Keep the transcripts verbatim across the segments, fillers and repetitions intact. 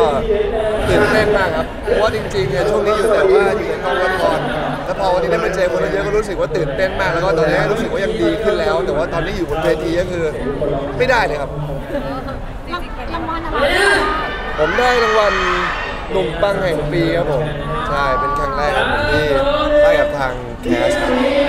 ตื่นเต้นมากครับเพราะว่าจริงๆเนี่ยช่วงนี้อยู่แต่ว่าอยู่ในกองละครแล้วพอวันนี้ได้มาเจอคนเยอะก็รู้สึกว่าตื่นเต้นมากแล้วก็ตอนนี้รู้สึกว่ายังดีขึ้นแล้ว แต่ว่าตอนนี้อยู่บนเวทีก็คือไม่ได้เลยครับรางวัลอะไรผมได้รางวัลหนุ่มปังแห่งปีครับผมใช่เป็นครั้งแรกของผมที่ได้กับทางแคสครับ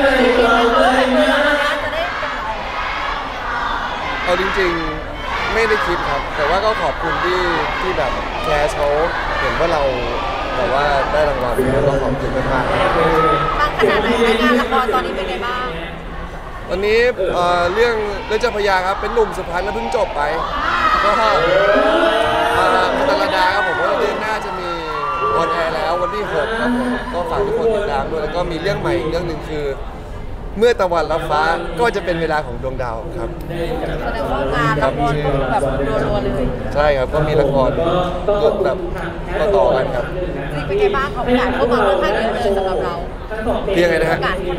เอาจริงๆไม่ได้คิดครับแต่ว่าก็ขอบคุณที่ที่แบบแคสเขาเห็นว่าเราแบบว่าได้รางวัลแล้วก็ขอบคุณมากๆตั้งขนาดไหนงานละครตอนนี้เป็นไงบ้างตอนนี้เรื่องเรื่องเจ้าพระยาครับเป็นหนุ่มสุพรรณแล้วเพิ่งจบไปก็มาตลาดาครับผมว่าเดือนหน้าจะมีออนแอร์แล้ววันที่หกครับผมก็ฝากทุกคนติดตามด้วยแล้วก็มีเรื่องใหม่อีกเรื่องหนึ่งคือเมื่อตะวันรับฟ้าก็จะเป็นเวลาของดวงดาวครับแสดงว่างานละครแบบรัวๆเลยใช่ครับก็มีละครก็แบบต่อๆกันครับเป็นไงบ้างเขาประกาศเข้ามาค่อนข้างเยอะเลยสำหรับเราเพียงไงนะฮะ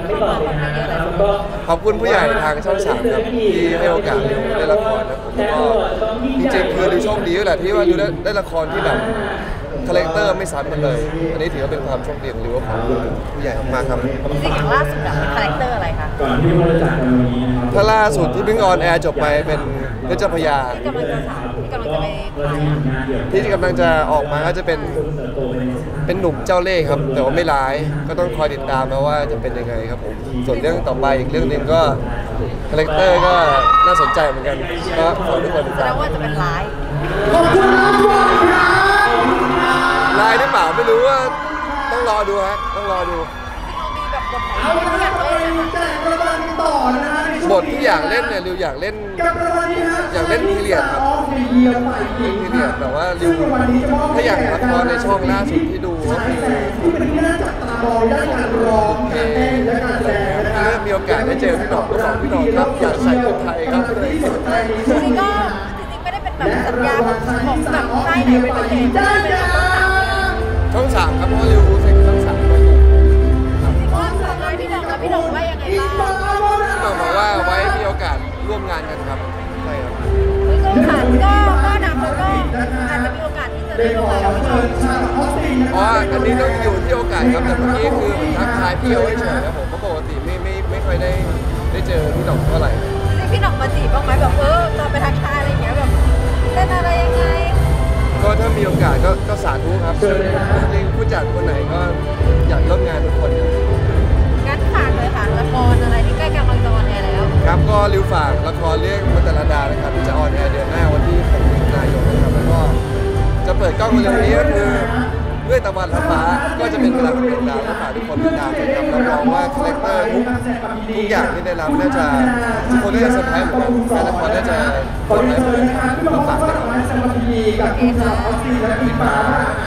ขอบคุณผู้ใหญ่ทางช่องสามครับที่ให้โอกาสริวได้ละครนะผมก็จริงๆคือริวโชคดีแหละที่ว่าริวได้ได้ละครที่แบบคาแรคเตอร์ไม่ซ้ำกันเลยอันนี้ถือว่าเป็นความโชคดีของริวขอบคุณผู้ใหญ่มากครับจริงอย่างล่าสุดแบบเป็นคาแรคเตอร์อะไรคะก่อนที่เราจะจากกันวันนี้นะครับถ้าล่าสุดที่เพิ่งออนแอร์จบไปเป็นเพชรพยาที่กำลังจะถามที่กำลังจะไปที่กำลังจะออกมาก็จะเป็นเป็นหนุ่มเจ้าเล่ห์ครับแต่ว่าไม่ร้ายก็ต้องคอยติดตามนะว่าจะเป็นยังไงครับผมส่วนเรื่องต่อไปอีกเรื่องหนึ่งก็คาแรคเตอร์ก็น่าสนใจเหมือนกันก็ขอทุกคนติดตามแสดงว่าจะเป็นร้ายขอบคุณทุกคนครับลายหรือเปล่าไม่รู้ว่าต้องรอดูฮะต้องรอดูเอาละครับเราแจกรางวัลต่อนะฮะบทที่อยากเล่นเนี่ยริวอยากเล่นอยากเล่นพีเรียดครับเล่นพีเรียดแต่ว่าริวถ้าอยากละครในช่องล่าสุดที่ดูก็คือที่เป็นที่น่าจับตามองด้านการร้องการเต้นและการแสดงนะครับเริ่มมีโอกาสได้เจอพี่หนองก็บอกพี่หนองครับอยากใส่ชุดไทยครับเลยจริงๆก็จริงๆไม่ได้เป็นแบบสัญญาของแบบค่ายไหนเป็นประเทศได้เลยช่องสามครับเพราะริวเซ็นช่องสามด้วยว่าสาวน้อยพี่น้องกับพี่น้องว่ายังไงบ้างพี่น้องบอกว่าไว้มีโอกาสร่วมงานกันครับใช่ครับก็ผ่านก็ก็นำแล้วก็อาจจะมีโอกาสที่จะได้ร่วมงานกับพี่น้องอ๋ออันนี้ต้องอยู่ที่โอกาสครับแต่เมื่อกี้คือทักทายพี่เอาเฉยๆนะผมก็ปกติไม่ไม่ไม่ค่อยได้ได้เจอพี่น้องเท่าไหร่พี่น้องมาจีบบ้างไหมแบบเออตอนไปทักทายอะไรอย่างเงี้ยแบบเล่นอะไรยังไงก็ถ้ามีโอกาสก็ก็สาธุครับจริงผู้จัดคนไหนก็อยากร่วมงานทุกคนงั้นฝากเลยค่ะละครอะไรที่ใกล้กำลังจะออนแอร์แล้วครับก็ริวฝากละครเรื่องมัตตลดานะครับที่จะออนแอร์เดือนหน้าวันที่หกมิถุนายนนะครับแล้วก็จะเปิดกล้องเร็วนี้ก็คือเมื่อตะวันรับฟ้าก็จะเป็นเวลาของดวงดาวฝากทุกคนติดตามนะครับรับรองว่าคาแรคเตอร์ทุกทุกอย่างที่ได้รับน่าจะทุกคนน่าจะเซอร์ไพรส์เหมือนกันแฟนละครน่าจะเซอร์ไพรส์เหมือนกันฝากด้วยครับ